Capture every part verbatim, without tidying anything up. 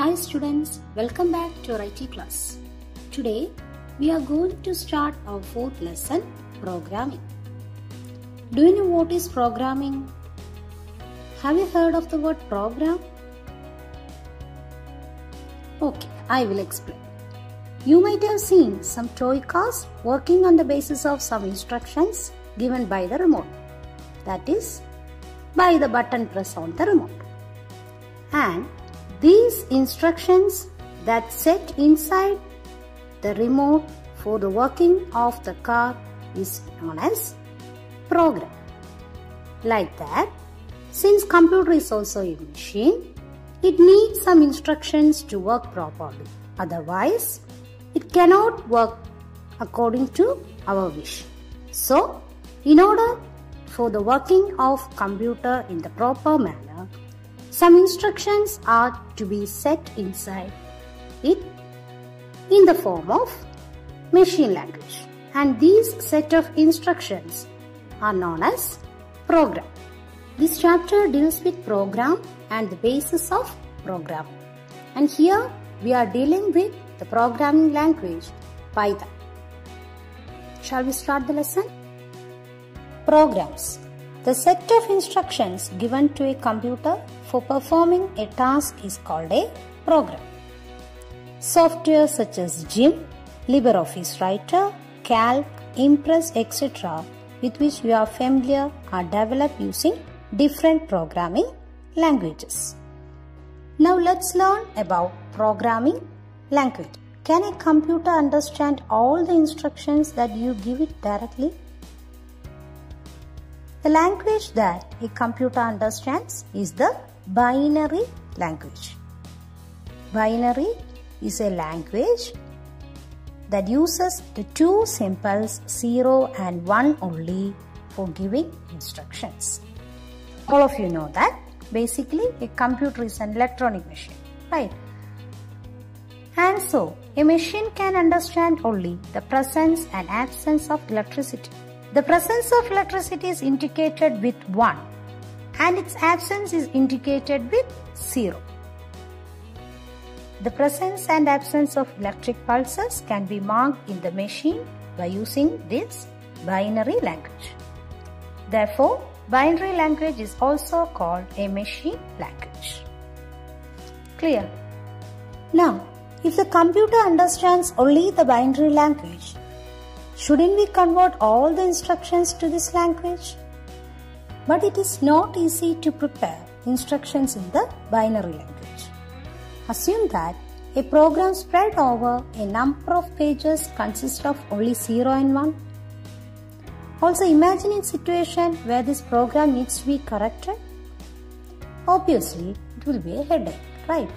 Hi students, welcome back to our I T class. Today we are going to start our fourth lesson, programming. Do you know what is programming? Have you heard of the word program? Okay, I will explain. You might have seen some toy cars working on the basis of some instructions given by the remote. That is, by the button press on the remote. And these instructions that set inside the remote for the working of the car is known as program. Like that, since computer is also a machine, it needs some instructions to work properly. Otherwise, it cannot work according to our wish. So, in order for the working of computer in the proper manner, some instructions are to be set inside it in the form of machine language. And these set of instructions are known as program. This chapter deals with program and the basis of programming. And here we are dealing with the programming language Python. Shall we start the lesson? Programs. The set of instructions given to a computer for performing a task is called a program. Software such as Jim, LibreOffice Writer, Calc, Impress, et cetera with which you are familiar are developed using different programming languages. Now let's learn about programming language. Can a computer understand all the instructions that you give it directly? The language that a computer understands is the binary language. Binary is a language that uses the two symbols zero and one only for giving instructions. All of you know that basically a computer is an electronic machine, right? And so a machine can understand only the presence and absence of electricity. The presence of electricity is indicated with one and its absence is indicated with zero. The presence and absence of electric pulses can be marked in the machine by using this binary language. Therefore, binary language is also called a machine language. Clear? Now, if the computer understands only the binary language, shouldn't we convert all the instructions to this language? But it is not easy to prepare instructions in the binary language. Assume that a program spread over a number of pages consists of only zero and one. Also imagine a situation where this program needs to be corrected. Obviously, it will be a headache, right?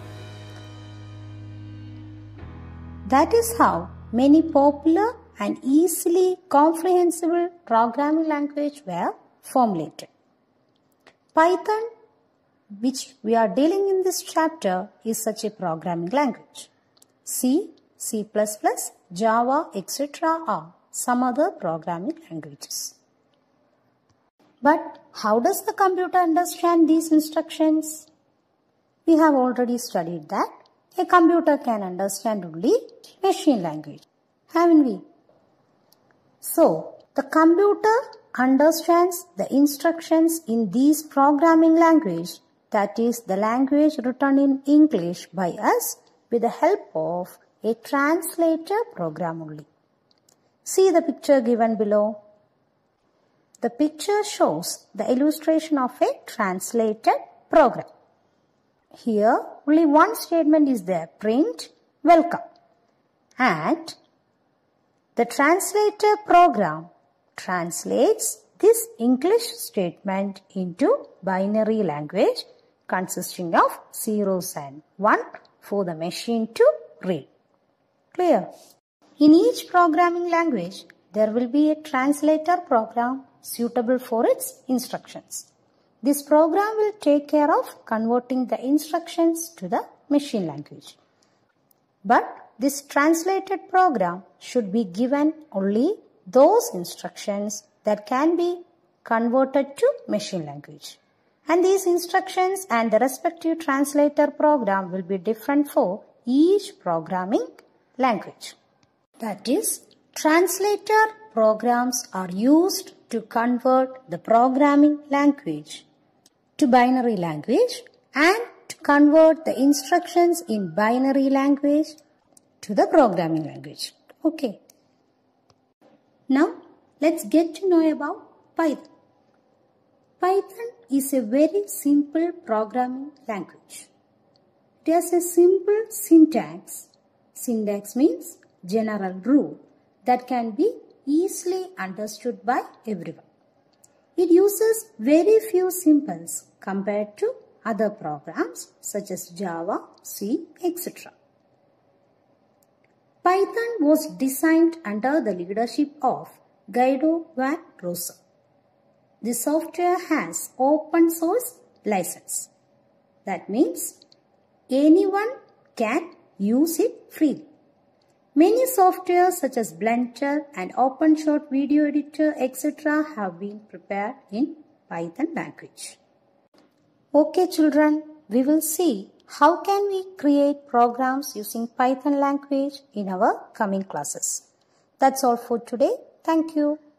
That is how many popular and easily comprehensible programming languages were formulated. Python, which we are dealing in this chapter, is such a programming language. C, C plus plus, Java, et cetera are some other programming languages. But how does the computer understand these instructions? We have already studied that a computer can understand only machine language, haven't we? So, the computer understands the instructions in these programming language, that is the language written in English by us with the help of a translator program only. See the picture given below. The picture shows the illustration of a translated program. Here, only one statement is there, print welcome. And the translator program translates this English statement into binary language consisting of zeros and one for the machine to read. Clear? In each programming language, there will be a translator program suitable for its instructions. This program will take care of converting the instructions to the machine language. But this translated program should be given only those instructions that can be converted to machine language. And these instructions and the respective translator program will be different for each programming language. That is, translator programs are used to convert the programming language to binary language and to convert the instructions in binary language to the programming language. Okay. Now, let's get to know about Python. Python is a very simple programming language. It has a simple syntax. Syntax means general rule that can be easily understood by everyone. It uses very few symbols compared to other programs such as Java, C, et cetera. Python was designed under the leadership of Guido van Rossum. The software has open source license. That means anyone can use it freely. Many softwares such as Blender and OpenShot video editor et cetera have been prepared in Python language. Okay children, we will see how can we create programs using Python language in our coming classes. That's all for today. Thank you.